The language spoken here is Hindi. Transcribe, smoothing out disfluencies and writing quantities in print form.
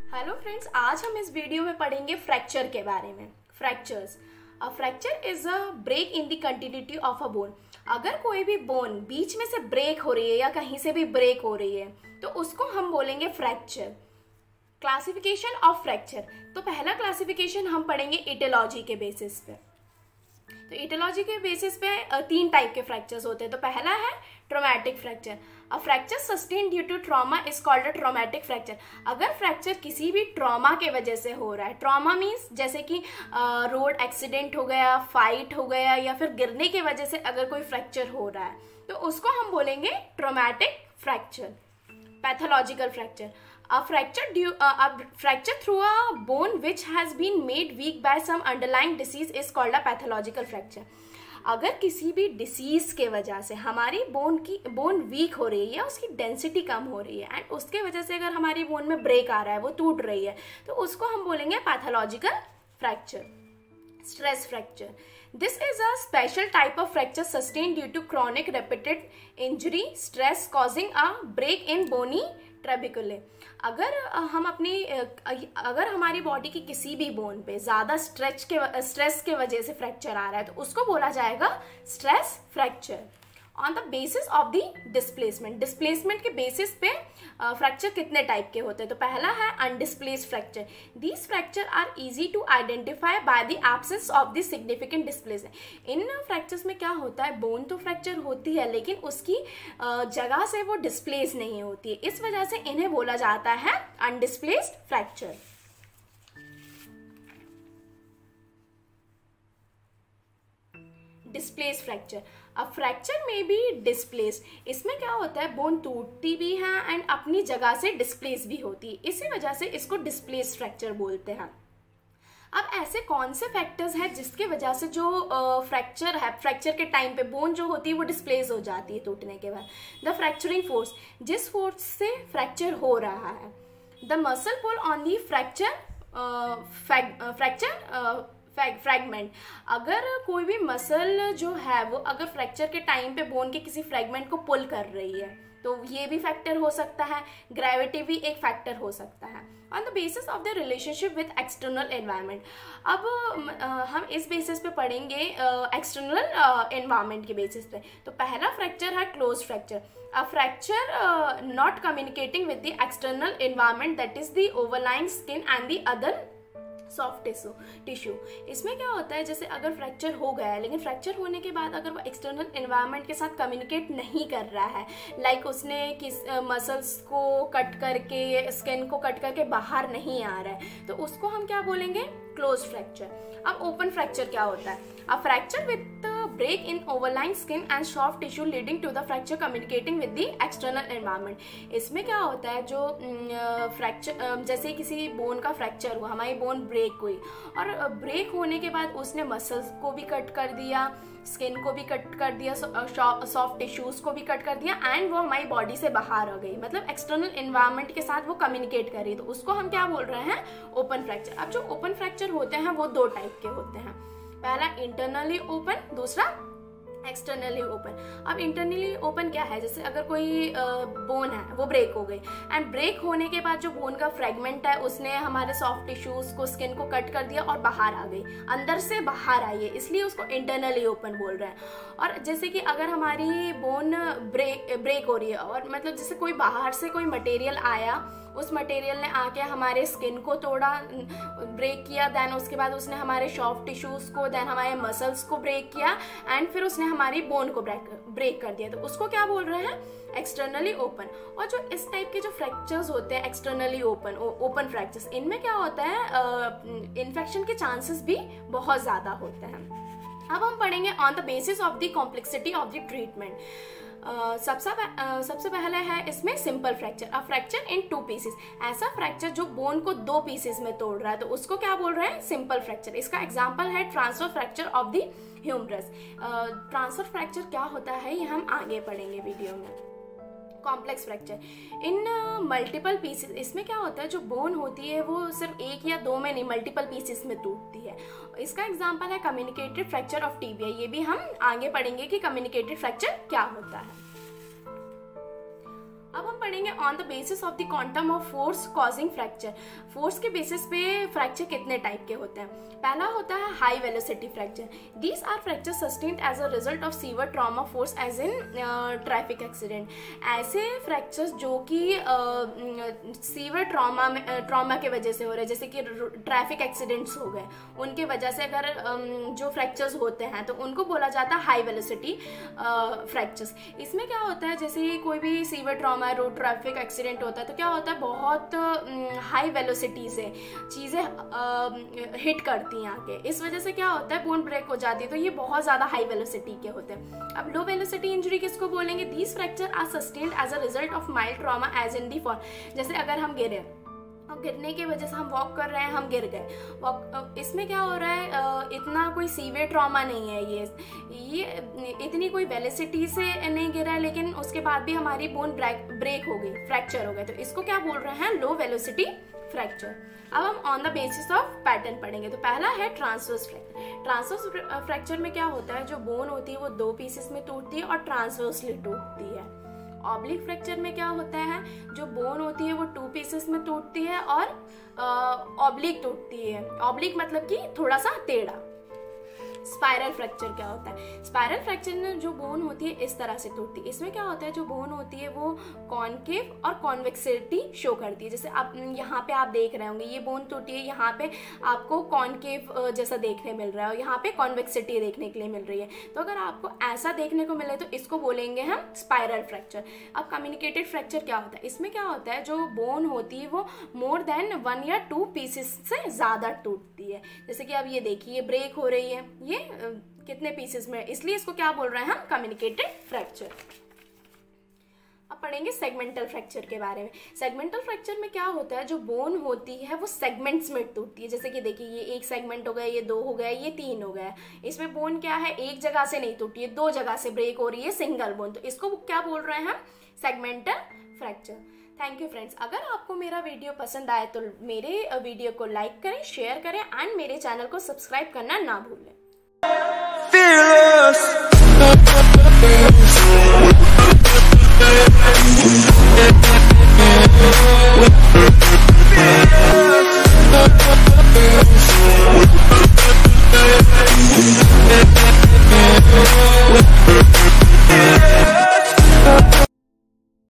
हेलो फ्रेंड्स, आज हम इस वीडियो में पढ़ेंगे फ्रैक्चर के बारे में। Fractures, a fracture is a break in the continuity of a bone. अगर कोई भी बोन बीच में से ब्रेक हो रही है या कहीं से भी ब्रेक हो रही है तो उसको हम बोलेंगे फ्रैक्चर। क्लासिफिकेशन ऑफ फ्रैक्चर, तो पहला क्लासिफिकेशन हम पढ़ेंगे इटियोलॉजी के बेसिस पे। तो इटियोलॉजी के बेसिस पे तीन टाइप के फ्रैक्चर्स होते हैं। तो पहला है traumatic fracture. A fracture sustain due to trauma is called a traumatic fracture. अगर फ्रैक्चर किसी भी ट्रॉमा के वजह से हो रहा है, ट्रॉमा मीन्स जैसे कि रोड एक्सीडेंट हो गया, फाइट हो गया या फिर गिरने की वजह से अगर कोई फ्रैक्चर हो रहा है तो उसको हम बोलेंगे traumatic fracture. Pathological fracture, a fracture through a bone which has been made weak by some underlying disease is called a pathological fracture। अगर किसी भी डिसीज के वजह से हमारी बोन वीक हो रही है या उसकी डेंसिटी कम हो रही है एंड उसके वजह से अगर हमारी बोन में ब्रेक आ रहा है, वो टूट रही है, तो उसको हम बोलेंगे pathological fracture. Stress fracture, this is a special type of fracture sustained due to chronic repeated injury stress causing a break in bony trabeculae. अगर हमारी बॉडी की किसी भी बोन पे ज्यादा स्ट्रेस के वजह से फ्रैक्चर आ रहा है तो उसको बोला जाएगा stress fracture. On the basis of the displacement के बेसिस पे फ्रैक्चर कितने टाइप के होते हैं। तो पहला है undisplaced fracture. These fracture are easy to identify by the absence of the significant displacement. इन फ्रैक्चर्स में क्या होता है, बोन तो फ्रैक्चर होती है लेकिन उसकी जगह से वो डिस्प्लेस नहीं होती है, इस वजह से इन्हें बोला जाता है अनडिस्प्लेस्ड फ्रैक्चर। डिस्प्लेस फ्रैक्चर, अब फ्रैक्चर में भी डिस्प्लेस, इसमें क्या होता है, बोन टूटती भी है एंड अपनी जगह से डिस्प्लेस भी होती है, इसी वजह से इसको डिस्प्लेस फ्रैक्चर बोलते हैं। अब ऐसे कौन से फैक्टर्स हैं जिसके वजह से जो फ्रैक्चर है, फ्रैक्चर के टाइम पे बोन जो होती है वो डिस्प्लेस हो जाती है टूटने के बाद। द फ्रैक्चरिंग फोर्स, जिस फोर्स से फ्रैक्चर हो रहा है। The muscle pull on the fragment, अगर कोई भी मसल जो है वो अगर फ्रैक्चर के टाइम पे बोन के किसी फ्रैगमेंट को पुल कर रही है तो ये भी फैक्टर हो सकता है। ग्रेविटी भी एक फैक्टर हो सकता है। On the basis of the relationship with external environment, अब हम इस बेसिस पे पढ़ेंगे एक्सटर्नल एनवायरनमेंट के बेसिस पे। तो पहला फ्रैक्चर है close fracture. A fracture not communicating with the external environment, that is the overlying skin and the other soft tissue. इसमें क्या होता है, जैसे अगर फ्रैक्चर हो गया है लेकिन फ्रैक्चर होने के बाद अगर वो एक्सटर्नल एनवायरनमेंट के साथ कम्युनिकेट नहीं कर रहा है, लाइक उसने किस मसल्स को कट करके, स्किन को कट करके बाहर नहीं आ रहा है, तो उसको हम क्या बोलेंगे, क्लोज फ्रैक्चर। अब ओपन फ्रैक्चर क्या होता है, a fracture with break in overlying skin and soft tissue leading to the fracture communicating with the external environment. इसमें क्या होता है, जो फ्रैक्चर, जैसे किसी बोन का फ्रैक्चर हुआ, हमारी बोन ब्रेक हुई और ब्रेक होने के बाद उसने मसल्स को भी कट कर दिया, स्किन को भी कट कर दिया, सॉफ्ट टिश्यूज को भी कट कर दिया एंड वो हमारी बॉडी से बाहर आ गई, मतलब एक्सटर्नल एनवायरनमेंट के साथ वो कम्युनिकेट कर रही है, तो उसको हम क्या बोल रहे हैं, ओपन फ्रैक्चर। अब जो ओपन फ्रैक्चर होते हैं वो दो टाइप के होते हैं, पहला इंटरनली ओपन, दूसरा एक्सटर्नली ओपन। अब इंटरनली ओपन क्या है, जैसे अगर कोई बोन है वो ब्रेक हो गई एंड ब्रेक होने के बाद जो बोन का फ्रेगमेंट है उसने हमारे सॉफ्ट टिश्यूज को, स्किन को कट कर दिया और बाहर आ गई, अंदर से बाहर आई है, इसलिए उसको इंटरनली ओपन बोल रहे हैं। और जैसे कि अगर हमारी बोन ब्रेक हो रही है और मतलब जैसे कोई बाहर से कोई मटेरियल आया, उस मटेरियल ने आके हमारे स्किन को तोड़ा, ब्रेक किया, देन उसके बाद उसने हमारे सॉफ्ट टिश्यूज को, देन हमारे मसल्स को ब्रेक किया एंड फिर उसने हमारी बोन को ब्रेक कर दिया, तो उसको क्या बोल रहे हैं, एक्सटर्नली ओपन। और जो इस टाइप के जो फ्रैक्चर्स होते हैं एक्सटर्नली ओपन फ्रैक्चर्स, इनमें क्या होता है, इन्फेक्शन के चांसेस भी बहुत ज्यादा होते हैं। अब हम पढ़ेंगे on the basis of the complexity of the treatment. सबसे पहले है इसमें simple fracture. A fracture in two pieces, ऐसा फ्रैक्चर जो बोन को दो पीसेस में तोड़ रहा है तो उसको क्या बोल रहे हैं, सिंपल फ्रैक्चर। इसका एग्जांपल है transfer fracture of the humerus. Transfer fracture क्या होता है ये हम आगे पढ़ेंगे वीडियो में। Complex fracture in multiple pieces, इसमें क्या होता है, जो बोन होती है वो सिर्फ एक या दो में नहीं, मल्टीपल पीसेस में टूटती है। इसका एग्जांपल है कम्युनिकेटेड फ्रैक्चर ऑफ टिबिया, ये भी हम आगे पढ़ेंगे कि कम्युनिकेटेड फ्रैक्चर क्या होता है। अब हम पढ़ेंगे on the basis of the quantum of force causing fracture. Force के बेसिस पे फ्रैक्चर कितने टाइप के होते हैं। पहला होता है high velocity fracture. These are fracture sustained as a result of severe trauma force as in traffic accident. ऐसे फ्रैक्चर्स जो कि सीवियर ट्रॉमा के वजह से हो रहे हैं, जैसे कि ट्रैफिक एक्सीडेंट्स हो गए, उनके वजह से अगर जो फ्रैक्चर्स होते हैं तो उनको बोला जाता है हाई वेलोसिटी फ्रैक्चर्स। इसमें क्या होता है, जैसे कोई भी severe trauma, road traffic accident होता है तो क्या होता है, बहुत हाई वेलोसिटी से चीज़ें हिट करती हैं आके, इस वजह से क्या होता है बोन ब्रेक हो जाती है। तो ये बहुत ज़्यादा हाई वेलोसिटी के होते हैं। अब लो वेलोसिटी इंजरी किसको बोलेंगे, these fracture are sustained as a result of mild trauma as in the fall. जैसे अगर हम गिरे और गिरने की वजह से हम वॉक कर रहे हैं, हम गिर गए, इसमें क्या हो रहा है, इतना कोई सीवियर ट्रॉमा नहीं है, ये इतनी कोई वेलोसिटी से नहीं गिरा है, लेकिन उसके बाद भी हमारी बोन ब्रेक हो गई, फ्रैक्चर हो गया, तो इसको क्या बोल रहे हैं, लो वेलोसिटी फ्रैक्चर। अब हम on the basis of pattern पढ़ेंगे। तो पहला है ट्रांसवर्स फ्रैक्चर। ट्रांसवर्स फ्रैक्चर में क्या होता है, जो बोन होती है वो 2 पीसेस में टूटती है और ट्रांसवर्सली टूटती है। ऑब्लिक फ्रैक्चर में क्या होता है, जो बोन होती है वो 2 पीसेस में टूटती है और ऑब्लिक टूटती है। ऑब्लिक मतलब कि थोड़ा सा टेढ़ा। स्पाइरल फ्रैक्चर क्या होता है, स्पाइरल फ्रैक्चर में जो बोन होती है इस तरह से टूटती है। इसमें क्या होता है, जो बोन होती है वो कॉनकेव और कॉन्वेक्सिटी शो करती है। जैसे आप यहाँ पे आप देख रहे होंगे, ये बोन टूटी है, यहाँ पे आपको कॉनकेव जैसा देखने मिल रहा है और यहाँ पे कॉन्वेक्सिटी देखने के लिए मिल रही है। तो अगर आपको ऐसा देखने को मिले तो इसको बोलेंगे हम स्पाइरल फ्रैक्चर। अब कम्युनिकेटेड फ्रैक्चर क्या होता है, इसमें क्या होता है, जो बोन होती है वो मोर देन 1 या 2 पीसेस से ज़्यादा टूटती है। जैसे कि अब ये देखिए, ये ब्रेक हो रही है, ये कितने पीसेस में, इसलिए इसको क्या बोल रहे हैं हम, कम्युनिकेटेड फ्रैक्चर। अब पढ़ेंगे सेगमेंटल फ्रैक्चर के बारे में। सेगमेंटल फ्रैक्चर में क्या होता है, जो बोन होती है वो सेगमेंट्स में टूटती है। जैसे कि देखिए, ये 1 सेगमेंट हो गया, ये 2 हो गया, ये 3 हो गया। इसमें बोन क्या है, एक जगह से नहीं टूटी है, 2 जगह से ब्रेक हो रही है, सिंगल बोन। तो इसको क्या बोल रहे हैं हम, segmental fracture. Thank you friends. अगर आपको मेरा वीडियो पसंद आए तो मेरे वीडियो को लाइक करें, शेयर करें एंड मेरे चैनल को सब्सक्राइब करना ना भूलें। Fearless.